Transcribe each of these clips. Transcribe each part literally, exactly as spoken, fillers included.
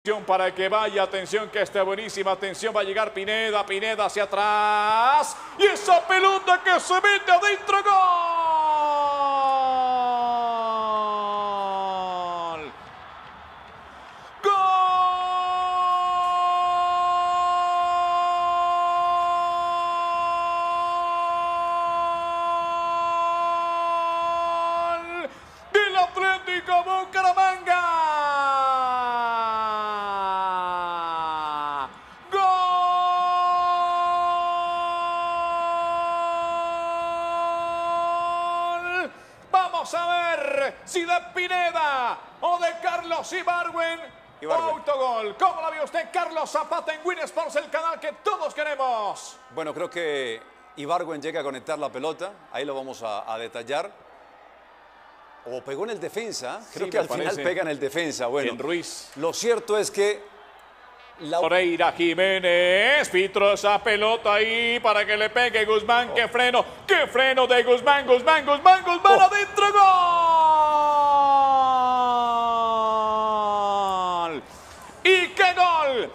Para que vaya, atención que esté buenísima, atención, va a llegar Pineda, Pineda hacia atrás, y esa pelota que se mete adentro, gol, gol del Atlético Bucaramanga. Vamos a ver si de Pineda o de Carlos Ibargüen o autogol. ¿Cómo la vio usted, Carlos Zapata, en Win Sports, el canal que todos queremos? Bueno, creo que Ibargüen llega a conectar la pelota. Ahí lo vamos a, a detallar. O pegó en el defensa. Creo Sí, que al parece. final pega en el defensa. Bueno, En Ruiz. Lo cierto es que la... Moreira Jiménez, filtró esa pelota ahí para que le pegue Guzmán. Oh. ¡Qué freno! ¡Qué freno de Guzmán! Guzmán, Guzmán, Guzmán, Oh. adentro, gol. ¿Y qué gol?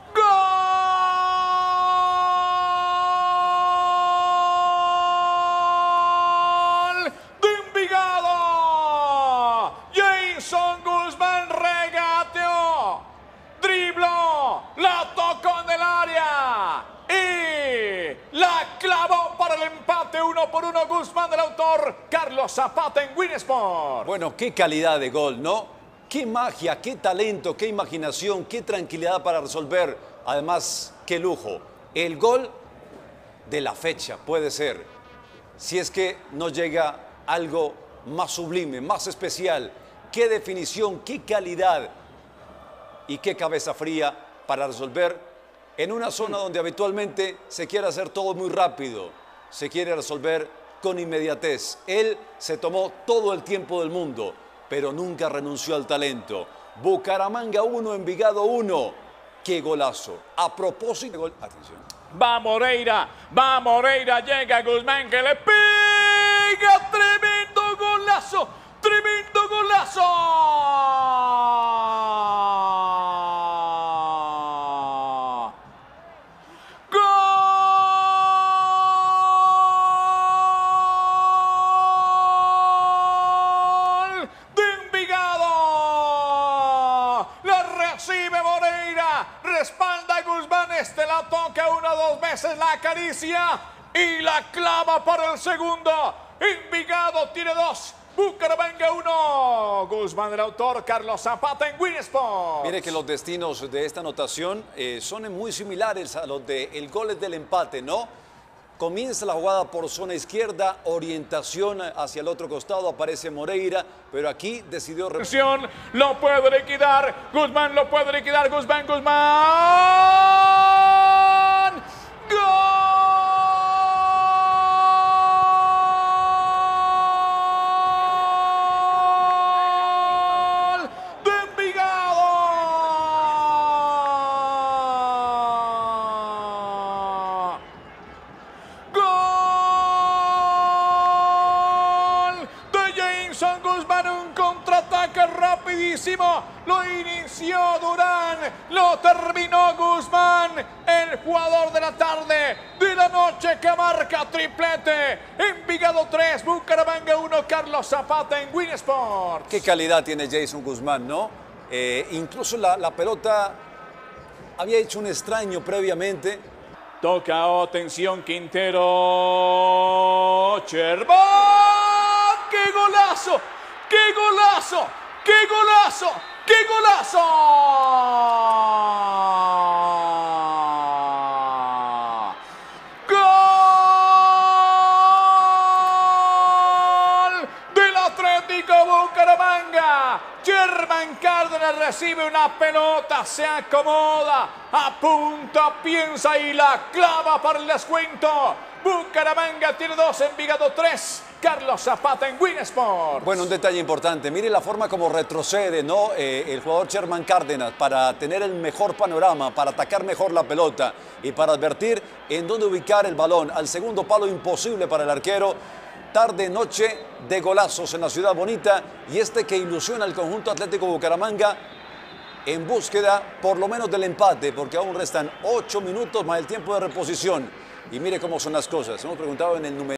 ¡Gol de Envigado! Jason Guzmán regateó, dribló, la tocó en el área y la clavó para el empate uno por uno. Guzmán, del autor Carlos Zapata, en Win Sports. Bueno, qué calidad de gol, ¿no? Qué magia, qué talento, qué imaginación, qué tranquilidad para resolver. Además, qué lujo. El gol de la fecha puede ser, si es que no llega algo más sublime, más especial. Qué definición, qué calidad y qué cabeza fría para resolver en una zona donde habitualmente se quiere hacer todo muy rápido, se quiere resolver con inmediatez. Él se tomó todo el tiempo del mundo, pero nunca renunció al talento. Bucaramanga uno, Envigado uno. ¡Qué golazo! A propósito de gol... Atención. Va Moreira, va Moreira, llega Guzmán que le pega. Tremendo golazo, tremendo golazo. Gol de Envigado. La recibe Moreira, respalda a Guzmán, este la toca una o dos veces, la acaricia y la clava para el segundo. Envigado tiene dos, Bucaramanga uno. Guzmán, del autor Carlos Zapata, en Win Sports. Mire que los destinos de esta anotación eh, son muy similares a los del gol del empate, ¿no? Comienza la jugada por zona izquierda, orientación hacia el otro costado, aparece Moreira, pero aquí decidió... Atención, lo puede liquidar, Guzmán lo puede liquidar, Guzmán, Guzmán. ¡Gol de Envigado! ¡Gol de Jason Guzmán! Un contraataque rapidísimo. Lo inició Durán, lo terminó Guzmán, el jugador de la tarde, de la noche, que marca triplete. Envigado tres, Bucaramanga uno. Carlos Zapata, en Win Sports. Qué calidad tiene Jason Guzmán, ¿no? Eh, incluso la, la pelota había hecho un extraño previamente. Toca, atención, Quintero. Cherván. ¡Qué golazo! ¡Qué golazo! ¡Qué golazo! ¡Qué golazo! ¡Gol del Atlético Bucaramanga! Germán Cárdenas recibe una pelota, se acomoda, apunta, piensa y la clava para el descuento. Bucaramanga tiene dos, Envigado tres. Carlos Zapata, en Win Sports. Bueno, un detalle importante. Mire la forma como retrocede, ¿no? Eh, el jugador Germán Cárdenas para tener el mejor panorama, para atacar mejor la pelota y para advertir en dónde ubicar el balón. Al segundo palo, imposible para el arquero. Tarde, noche de golazos en la ciudad bonita, y este que ilusiona al conjunto Atlético Bucaramanga en búsqueda por lo menos del empate, porque aún restan ocho minutos más el tiempo de reposición. Y mire cómo son las cosas. Hemos preguntado en el número.